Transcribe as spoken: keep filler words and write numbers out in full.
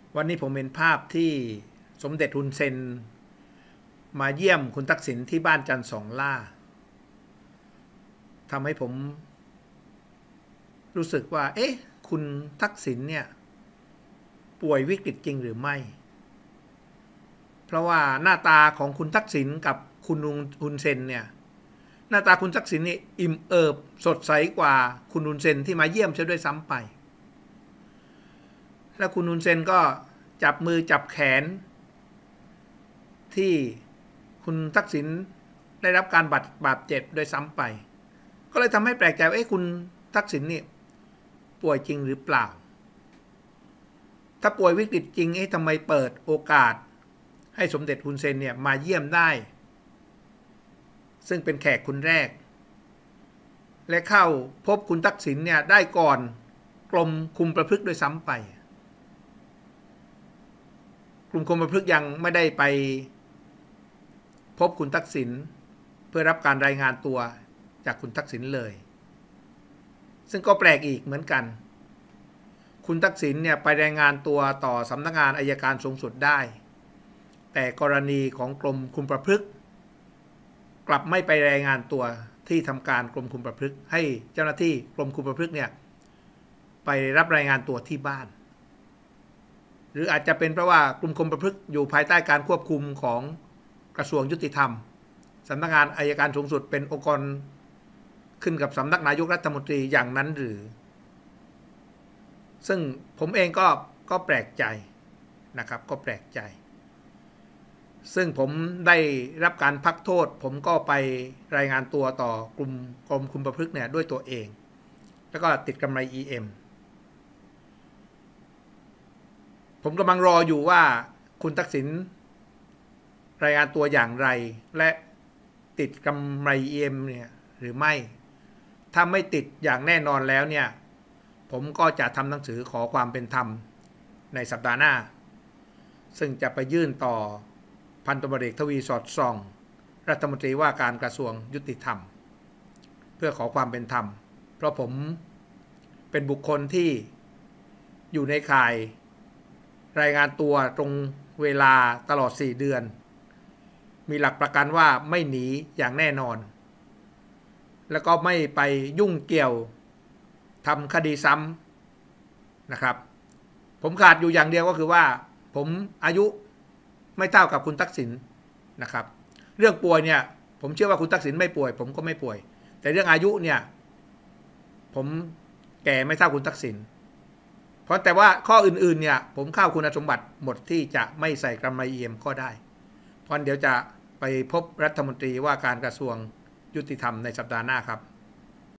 วันนี้ผมเห็นภาพที่สมเด็จฮุนเซนมาเยี่ยมคุณทักษิณที่บ้านจันทร์สองล่าทำให้ผมรู้สึกว่าเอ๊ะคุณทักษิณเนี่ยป่วยวิกฤตจริงหรือไม่เพราะว่าหน้าตาของคุณทักษิณกับคุณฮุนเซนเนี่ยหน้าตาคุณทักษิณนี่อิ่มเอิบสดใสกว่าคุณฮุนเซนที่มาเยี่ยมเสียด้วยซ้ำไปแล้วคุณฮุนเซนก็จับมือจับแขนที่คุณทักษิณได้รับการบาดบาดเจ็บโดยซ้ำไปก็เลยทำให้แปลกใจว่าเอ๊ะคุณทักษิณนี่ป่วยจริงหรือเปล่าถ้าป่วยวิกฤตจริงเอ๊ะทำไมเปิดโอกาสให้สมเด็จฮุนเซนเนี่ยมาเยี่ยมได้ซึ่งเป็นแขกคนแรกและเข้าพบคุณทักษิณเนี่ยได้ก่อนกรมคุมประพฤติโดยซ้ำไปกลุ่มคุมประพฤติยังไม่ได้ไปพบคุณทักษิณเพื่อรับการรายงานตัวจากคุณทักษิณเลยซึ่งก็แปลกอีกเหมือนกันคุณทักษิณเนี่ยไปรายงานตัวต่อสำนักงานอัยการสูงสุดได้แต่กรณีของกรมคุมประพฤติกลับไม่ไปรายงานตัวที่ทำการกรมคุมประพฤติให้เจ้าหน้าที่กรมคุมประพฤติเนี่ยไปรับรายงานตัวที่บ้านหรืออาจจะเป็นเพราะว่ากรมคุมประพฤติอยู่ภายใต้การควบคุมของกระทรวงยุติธรรมสำนักงานอัยการสูงสุดเป็นองค์กรขึ้นกับสำนักนายกรัฐมนตรีอย่างนั้นหรือซึ่งผมเองก็ก็แปลกใจนะครับก็แปลกใจซึ่งผมได้รับการพักโทษผมก็ไปรายงานตัวต่อกลุ่มกรมคุมประพฤติเนี่ยด้วยตัวเองแล้วก็ติดกำไร อี เอ็ม ผมกำลังรออยู่ว่าคุณทักษิณรายงานตัวอย่างไรและติดกำไร อี เอ็ม เนี่ยหรือไม่ถ้าไม่ติดอย่างแน่นอนแล้วเนี่ยผมก็จะทำหนังสือขอความเป็นธรรมในสัปดาห์หน้าซึ่งจะไปยื่นต่อพันตำรวจเอกทวีสอดส่องรัฐมนตรีว่าการกระทรวงยุติธรรมเพื่อขอความเป็นธรรมเพราะผมเป็นบุคคลที่อยู่ในข่ายรายงานตัวตรงเวลาตลอดสี่เดือนมีหลักประกันว่าไม่หนีอย่างแน่นอนแล้วก็ไม่ไปยุ่งเกี่ยวทำคดีซ้ำนะครับผมขาดอยู่อย่างเดียวก็คือว่าผมอายุไม่เท่ากับคุณทักษิณนะครับเรื่องป่วยเนี่ยผมเชื่อว่าคุณทักษิณไม่ป่วยผมก็ไม่ป่วยแต่เรื่องอายุเนี่ยผมแก่ไม่เท่าคุณทักษิณเพราะแต่ว่าข้ออื่นๆเนี่ยผมเข้าคุณสมบัติหมดที่จะไม่ใส่กำไร อี เอ็ม ก็ได้เพราะเดี๋ยวจะไปพบรัฐมนตรีว่าการกระทรวงยุติธรรมในสัปดาห์หน้าครับ